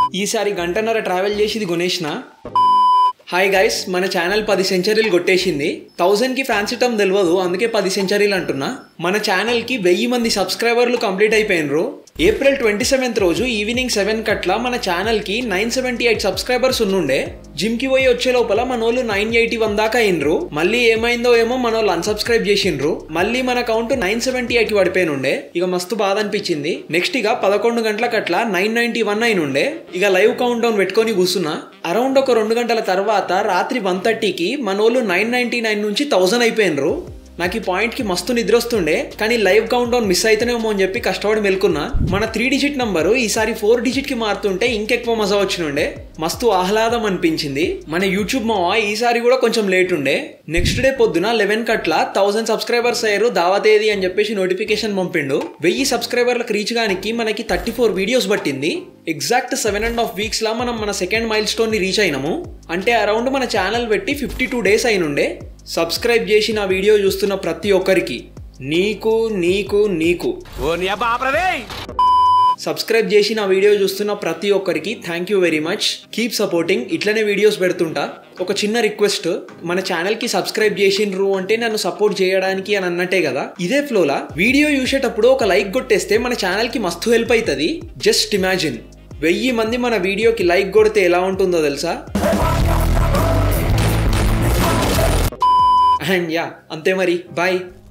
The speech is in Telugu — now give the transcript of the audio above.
ఈసారి గంటన్నర ట్రావెల్ చేసి కొనేసిన. హాయ్ గైస్, మన ఛానల్ 10 సెంచరీలు కొట్టేసింది. 1000కి ఫ్యాన్సీ టర్మ్ తెలియదు, అందుకే 10 సెంచరీలు అంటున్నా. మన ఛానల్కి 1000 మంది సబ్స్క్రైబర్లు కంప్లీట్ అయిపోయినరు. ఏప్రిల్ 27 రోజు ఈవినింగ్ 7 కట్ల మన ఛానల్కి 978 సబ్స్క్రైబర్స్ ఉండుండే. జిమ్కి పోయి వచ్చే లోపల మనోళ్ళు 981 దాకా అయినరు. మళ్ళీ ఏమైందో ఏమో మనోళ్ళు అన్సబ్స్క్రైబ్ చేసిండ్రు. మళ్ళీ మన కౌంట్ 978కి పడిపోయినుండే. ఇక మస్తు బాధ అనిపించింది. నెక్స్ట్ ఇక 11 గంటలకట్ల 991 అయినుండే. ఇక లైవ్ కౌంట్ డౌన్ పెట్టుకొని కూర్చున్నా. అరౌండ్ ఒక 2 గంటల తర్వాత రాత్రి 1:30కి మనోళ్ళు 999 నుంచి 1000 అయిపోయినరు. నాకు ఈ పాయింట్కి మస్తు నిద్ర వస్తుండే, కానీ లైవ్ కౌంట్ డౌన్ మిస్ అయితేనేమో అని చెప్పి కష్టపడి మెలుకున్నా. మన 3 డిజిట్ నంబరు ఈసారి 4 డిజిట్కి మారుతుంటే ఇంకెక్కువ మజా వచ్చినుండే. మస్తు ఆహ్లాదం అనిపించింది. మన యూట్యూబ్ మావా ఈసారి కూడా కొంచెం లేట్ ఉండే. నెక్స్ట్ డే పొద్దున 11 కట్ల 1000 సబ్స్క్రైబర్స్ అయ్యారు, దావతేది అని చెప్పేసి నోటిఫికేషన్ పంపిండు. 1000 సబ్స్క్రైబర్లకు రీచ్ గానికి మనకి 34 వీడియోస్ పట్టింది. ఎగ్జాక్ట్ 7.5 వీక్స్ లా మనం మన సెకండ్ మైల్ స్టోన్ ని రీచ్ అయినాము. అంటే అరౌండ్ మన ఛానల్ పెట్టి 52 డేస్ అయినుండే. సబ్స్క్రైబ్ చేసి నా వీడియో చూస్తున్న ప్రతి ఒక్కరికి నీకు నీకు నీకు సబ్స్క్రైబ్ చేసి నా వీడియో చూస్తున్న ప్రతి ఒక్కరికి thank you very much. Keep supporting. ఇట్లనే వీడియోస్ పెడుతుంటా. ఒక చిన్న రిక్వెస్ట్, మన ఛానల్కి సబ్స్క్రైబ్ చేసిండ్రు అంటే నన్ను సపోర్ట్ చేయడానికి అని అన్నట్టే కదా. ఇదే ఫ్లోలా వీడియో చూసేటప్పుడు ఒక లైక్ కొట్టేస్తే మన ఛానల్కి మస్తు హెల్ప్ అవుతుంది. జస్ట్ ఇమాజిన్ 1000 మంది మన వీడియోకి లైక్ కొడితే ఎలా ఉంటుందో తెలుసా? అండ్ యా, అంతే మరి. బాయ్.